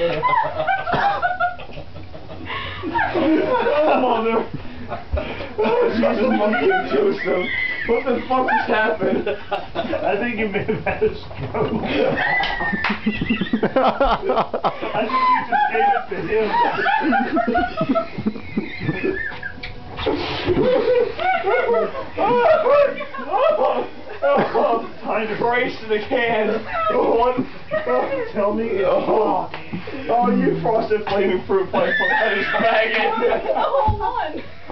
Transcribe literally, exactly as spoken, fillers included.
Mother. Jesus fucking Joseph. What the fuck just happened? I think you may have had a stroke. I think you just gave it to him. Oh, time to Brace to the can. One. tell me it's Oh, oh, you frosted flaming fruit pipe from Eddie's bag. The whole one.